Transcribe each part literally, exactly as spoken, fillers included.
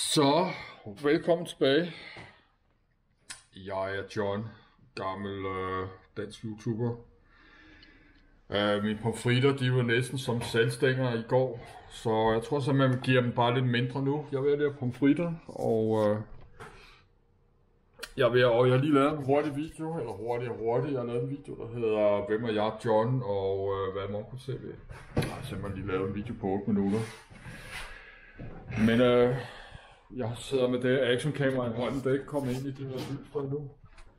Så, velkommen tilbage. Jeg er John, gammel øh, dansk YouTuber. Øh, mine pomfritter, de var næsten som salgstænger i går, så jeg tror simpelthen, man giver dem bare lidt mindre nu. Jeg vil have pomfritter, og øh, jeg vil, og jeg har lige lavet en hurtig video, eller hurtig og hurtig. Jeg har lavet en video, der hedder Hvem er jeg, John, og øh, hvad man kunne se ved. Jeg har simpelthen lige lavet en video på otte minutter. Men øh, jeg sidder med det actionkamera i hånden, der ikke kommer ind i det her lys nu.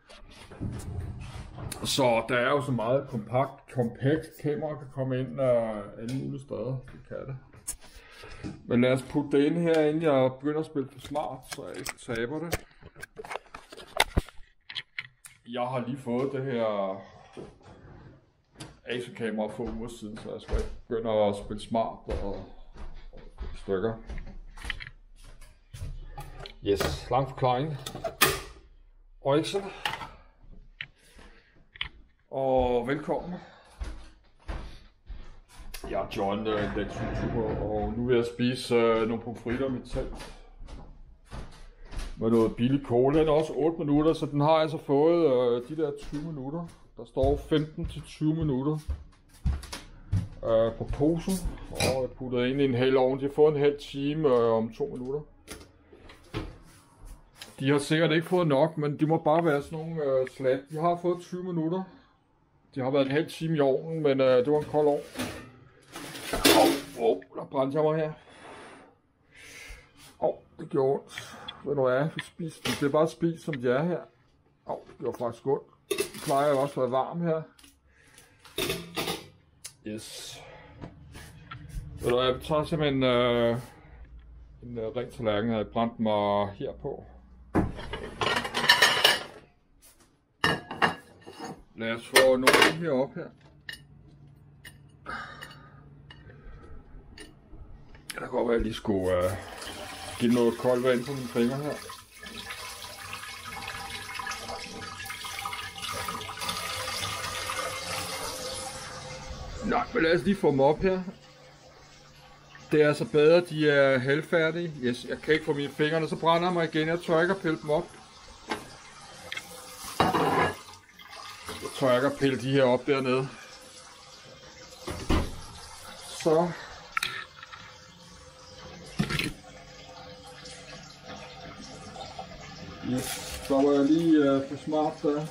Så der er jo så meget kompakt, kompakt kamera kan komme ind af alle mulige steder. Det kan det. Men lad os putte det ind her, inden jeg begynder at spille for smart, så jeg ikke taber det. Jeg har lige fået det her actionkamera for uger siden, så jeg skal ikke begynde at spille smart og, og stykker. Yes, lang forklaring. Og ikke så. Og velkommen. Jeg er John, øh, dansk YouTuber, og nu vil jeg spise øh, nogle pomfritter i mit telt. Med noget billig cola. Den er også otte minutter, så den har altså fået øh, de der tyve minutter. Der står femten til tyve minutter øh, på posen, og jeg putter ind i en hel ovn. De har fået en halv time øh, om to minutter. De har sikkert ikke fået nok, men de må bare være sådan nogle øh, slat. De har fået tyve minutter. De har været en halv time i ovnen, men øh, det var en kold ovn. Åh, oh, der brændte jeg mig her. Åh, oh, det gjorde ondt. Ved du hvad, vi spiser dem. Det er bare spist, som de er her. Åh, oh, det gjorde faktisk ondt. Det plejer jo også at være varm her. Yes. Ved du hvad, jeg tager simpelthen øh, en øh, ren tallerken, jeg brændt mig her på. Lad os få nogle her op her. Der kan godt være, at jeg lige skulle uh, give noget koldt vand på mine fingre her. Nej, men lad os lige få dem op her. Det er altså bedre, de er halvfærdige. Yes, jeg kan ikke få mine fingre, så brænder jeg mig igen. Jeg tør ikke at pille dem op. Jeg tør ikke at pille de her op dernede. Så. Yes, så var jeg lige uh, for smart der.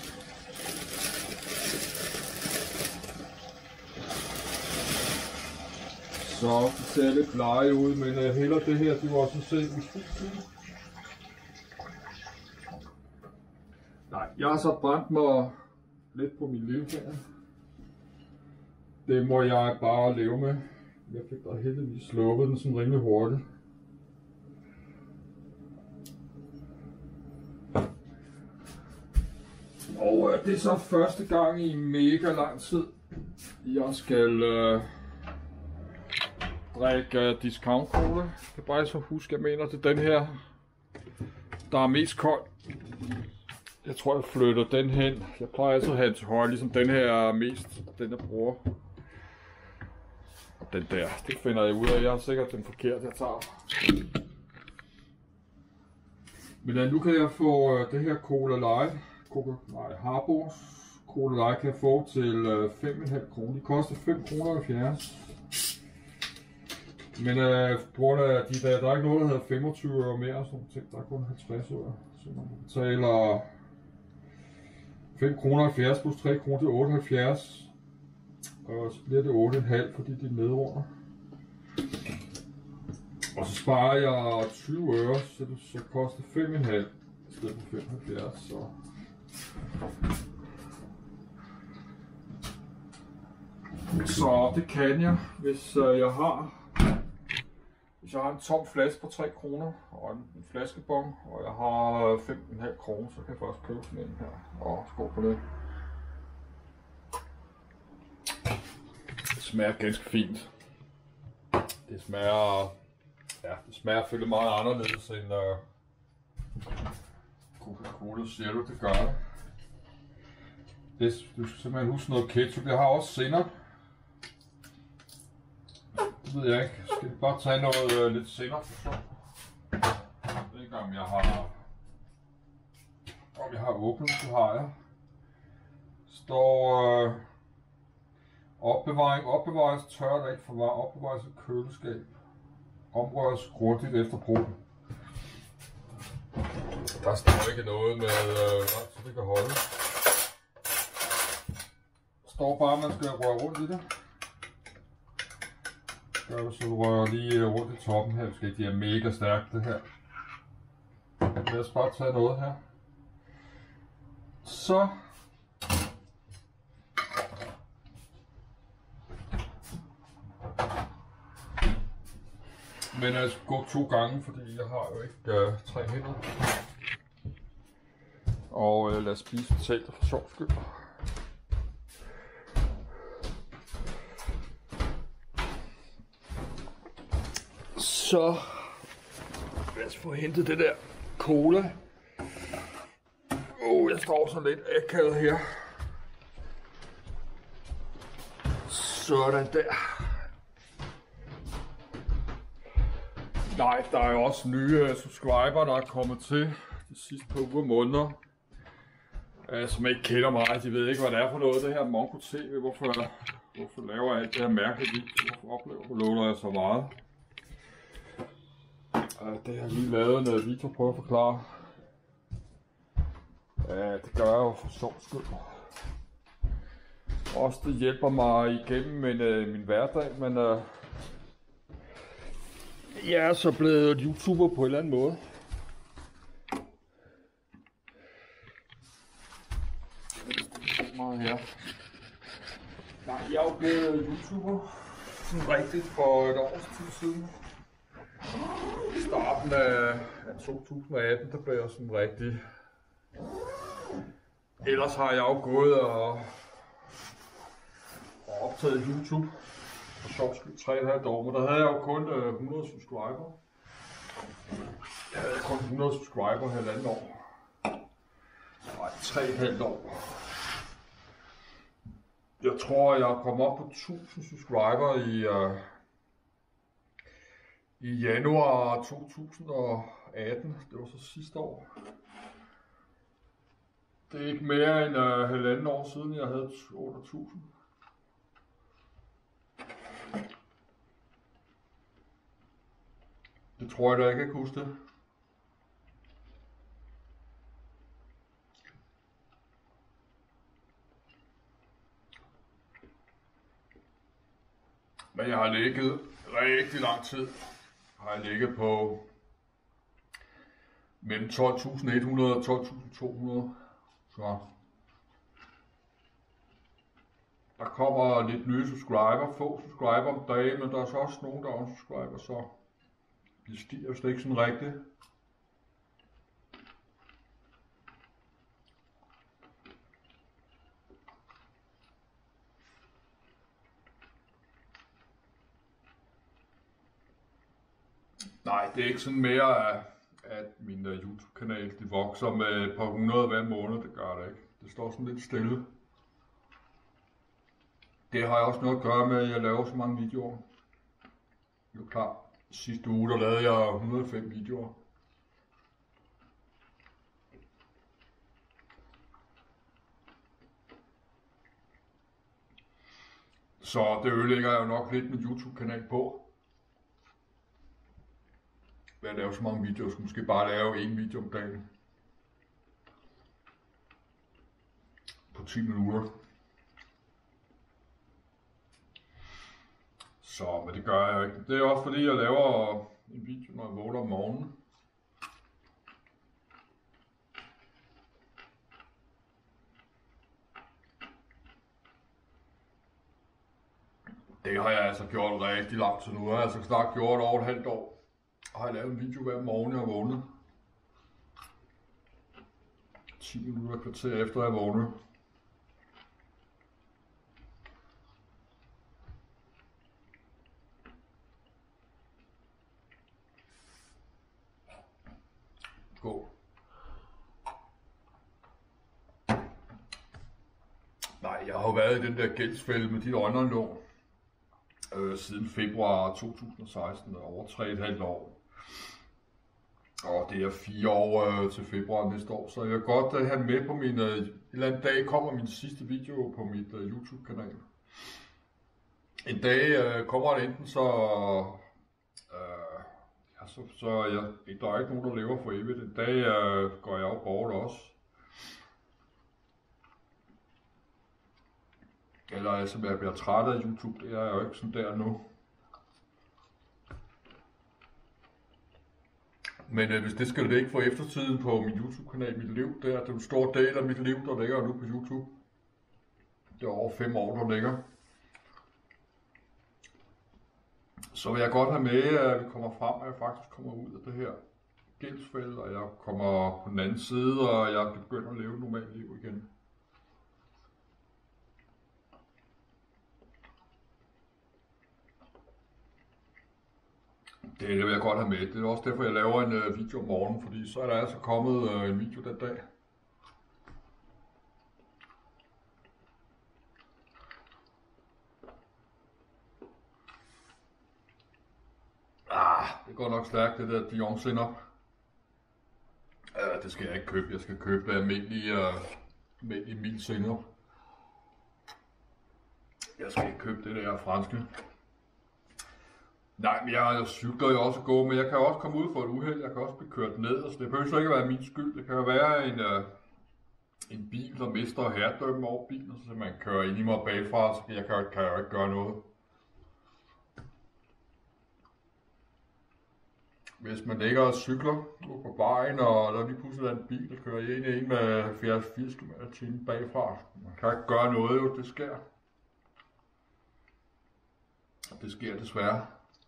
Så det ser lidt blege ud, men uh, heller det her, det var også se uskyldigt. Nej, jeg har så brændt mig lidt på min lillefinger. Det må jeg bare leve med. Jeg fik da heldigvis sluppet den sådan rimelig hurtigt. Og øh, det er så første gang i mega lang tid, jeg skal øh, drikke øh, discount cola. Jeg kan bare så huske, jeg mener, det er den her, der er mest kold. Jeg tror, jeg flytter den hen. Jeg plejer altid at have den til højre, ligesom den her er mest, den jeg bruger. Og den der, det finder jeg ud af. Jeg har sikkert den forkerte, jeg tager. Men ja, nu kan jeg få øh, det her Cola Light. Coca, nej, Harbors Cola Light kan jeg få til øh, fem komma fem kroner. De koster fem kroner halvfjerds. Men øh, på grund af de der, der er ikke noget, der hedder femogtyve øre mere og sådan ting. Der er kun halvtreds øre. Så man betaler fem kroner halvfjerds plus tre kroner til otte halvfjerds. Og så bliver det otte komma fem, fordi de er nedunder. Og så sparer jeg tyve øre, så det så koster fem komma fem i stedet for fem komma halvfjerds. Så. så det kan jeg, hvis øh, jeg har Hvis jeg har en tom flaske på tre kroner og en flaskebon, og jeg har fem komma fem kroner, så kan jeg faktisk købe sådan en her. Og skål på det. Det smager ganske fint. Det smager, ja, det smager selvfølgelig meget anderledes end uh, Coca-Cola Zero, det gør det. det. Du skal simpelthen huske noget ketchup. Jeg har også senap. Det ved jeg ikke. Skal vi bare tage noget uh, lidt senap? ikke om jeg har om jeg har åbnet, det har jeg. Står øh, opbevaring, opbevares tørt af forvarer, opbevares i køleskab. Omrøres grundigt efter brug. Der står ikke noget med, øh, så det kan holde. Der står bare, at man skal røre rundt i det. Gør det, så du rører lige rundt i toppen her. Skal det er mega stærkt det her. Lad os bare tage noget her. Så. Men jeg skal gå to gange, fordi jeg har jo ikke øh, tre hænder. Og øh, lad os spise potater for sjov skyld. Så lad os få hentet det der cola. Oh, jeg står så lidt akavet her. Sådan der. Nej, der er jo også nye subscriber, der er kommet til de sidste par uger måneder. Uh, som ikke kender mig, de ved ikke, hvad det er for noget, det her Monko T V. Hvorfor, hvorfor laver jeg alt det her mærkeligt? Hvorfor oplever du låner jeg så meget? Uh, det har jeg lige lavet en video på at forklare. Ja, det gør jeg jo for sjov skyld. Også det hjælper mig igennem min, uh, min hverdag, men uh, jeg er så blevet YouTuber på en eller anden måde. Meget her. Nej, jeg er jo blevet YouTuber sådan rigtigt for et års tid siden. I starten af to tusind og atten, der blev jeg sådan rigtig. Ellers har jeg jo gået og, og optaget YouTube for sjov skyld tre komma fem år, men der havde jeg jo kun øh, hundrede subscriber. Jeg havde kun hundrede subscriber halvandet år. Nej, tre komma fem år. Jeg tror, jeg kom op på tusind subscriber i, øh, i januar to tusind og atten. Det var så sidste år. Det er ikke mere end øh, halvanden år siden, jeg havde otte tusind. Det tror jeg da ikke, jeg kan huske det. Men jeg har ligget rigtig lang tid. Har jeg ligget på mellem tolv tusind et hundrede og tolv tusind to hundrede. Så der kommer lidt nye subscriber, få subscriber om dagen, men der er så også nogen, der er unsubscriber, så de stiger slet ikke sådan rigtigt. Nej, det er ikke sådan mere, at min YouTube-kanal de vokser med et par hundrede hver måned. Det gør det ikke. Det står sådan lidt stille. Det har jeg også noget at gøre med, at jeg laver så mange videoer. Jo klart, sidste uge der lavede jeg et hundrede og fem videoer. Så det ødelægger jeg jo nok lidt min YouTube-kanal på. Ved at lave så mange videoer, så måske bare lave en video om dagen. På ti minutter. Så, men det gør jeg ikke. Det er også fordi, jeg laver en video, når jeg vågner om morgenen. Det har jeg altså gjort rigtig lang tid nu. Jeg har altså snart gjort over et halvt år. Og har jeg lavet en video hver morgen, jeg har vågnet. ti minutter kvarter efter jeg vågner. Gå. Nej, jeg har jo været i den der gældsfælde med dit online-lån øh, siden februar to tusind og seksten, over tre komma fem år. Og det er fire år øh, til februar næste år, så jeg vil godt øh, have med på min... Øh, en eller anden dag kommer min sidste video på mit øh, YouTube-kanal. En dag øh, kommer det enten så... Øh, ja, så, så jeg, der er ikke nogen, der lever for evigt. En dag øh, går jeg jo bort også. Eller altså, jeg bliver træt af YouTube, det er jeg jo ikke sådan der nu. Men øh, hvis det skal ligge for eftertiden på min YouTube-kanal, mit liv, det er en stor del af mit liv, der ligger nu på YouTube. Det er over fem år, der ligger. Så vil jeg godt have med, at vi kommer frem, at jeg faktisk kommer ud af det her gældsfælde, og jeg kommer på den anden side, og jeg begynder at leve et normalt liv igen. Det, det vil jeg godt have med. Det er også derfor, jeg laver en øh, video om morgenen, fordi så er der altså kommet øh, en video den dag. Ah, det går nok stærkt, det der Dijon Sinop. Uh, det skal jeg ikke købe. Jeg skal købe almindelig, uh, almindelig mild Sinop. Jeg skal ikke købe det der franske. Nej, men jeg cykler jo også gå, men jeg kan også komme ud for et uheld. Jeg kan også blive kørt ned, så det behøver ikke være min skyld. Det kan jo være en, uh, en bil, der mister herredømme over bilen, så man kører ind i mig bagfra, så jeg kan, kan jo ikke gøre noget. Hvis man ligger og cykler ude på vejen, og der er lige pludselig en bil, der kører ind i en med halvfjerds til firs kilometer i timen bagfra. Man kan ikke gøre noget, jo, det sker. Og det sker desværre.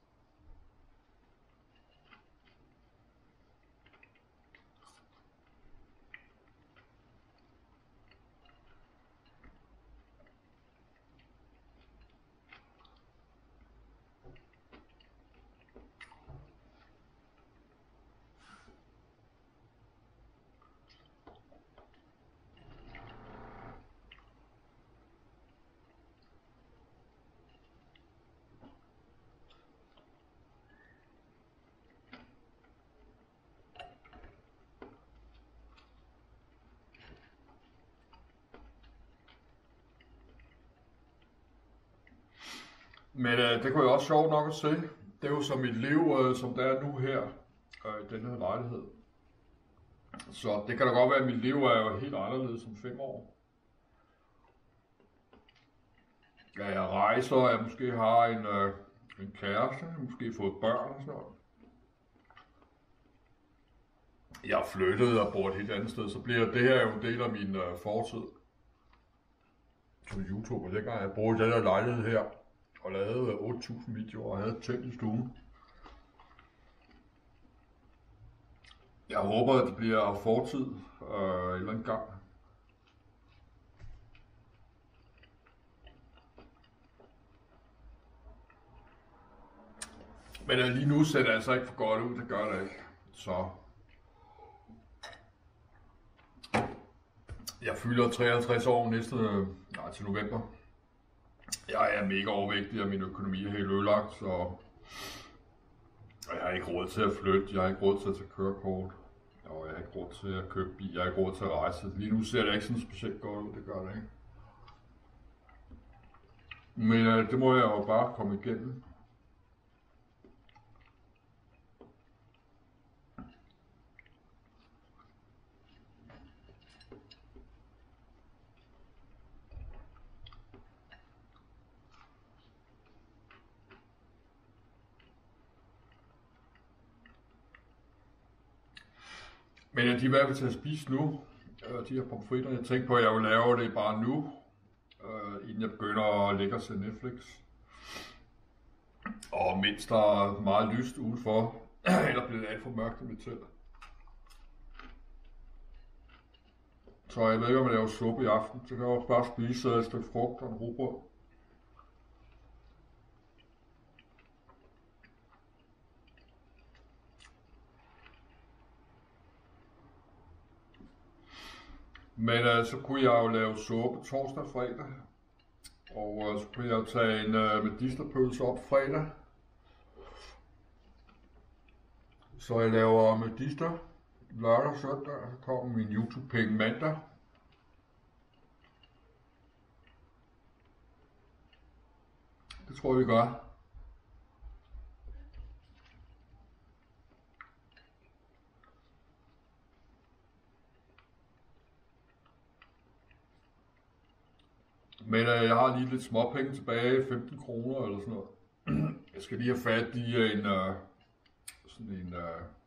Men øh, det kunne jeg også sjovt nok at se. Det er jo så mit liv, øh, som det er nu her, øh, i den her lejlighed. Så det kan da godt være, at mit liv er jo helt anderledes som fem år. Ja, jeg rejser, jeg måske har en, øh, en kæreste, jeg måske fået børn og sådan noget. Jeg har flyttet og bor et helt andet sted, så bliver det her jo en del af min øh, fortid. Som YouTuber, dengang jeg boede i den her lejlighed her. Og lavede otte tusind videoer og havde tændt i stuen. Jeg håber, at det bliver fortid øh, en eller anden gang. Men øh, lige nu ser det altså ikke for godt ud, det gør det ikke. Så jeg fylder treoghalvtreds år næste, nej, til november. Jeg er mega overvægtig, og min økonomi er helt ødelagt, så jeg har ikke råd til at flytte, jeg har ikke råd til at tage kørekort, og jeg har ikke råd til at købe bil, jeg har ikke råd til at rejse. Lige nu ser det ikke sådan specielt godt ud, det gør det ikke. Men øh, det må jeg jo bare komme igennem. Men de er i hvert fald til at spise nu, de her pomfritter. Jeg tænkte på, at jeg vil lave det bare nu, inden jeg begynder at lægge og se Netflix. Og mens der er meget lyst udenfor, eller bliver det alt for mørkt i mit telt. Så jeg ved ikke, om jeg laver suppe i aften, så kan jeg også bare spise et stykke frugt og en rugbrød. Men øh, så kunne jeg jo lave suppe torsdag og fredag, og øh, så kunne jeg jo tage en øh, medisterpølse op fredag. Så jeg laver medister lørdag og søndag, og så kommer min YouTube-penge mandag. Det tror jeg, vi gør. Men øh, jeg har lige lidt småpenge tilbage, femten kroner eller sådan noget. Jeg skal lige have fat i en, øh, sådan en, øh,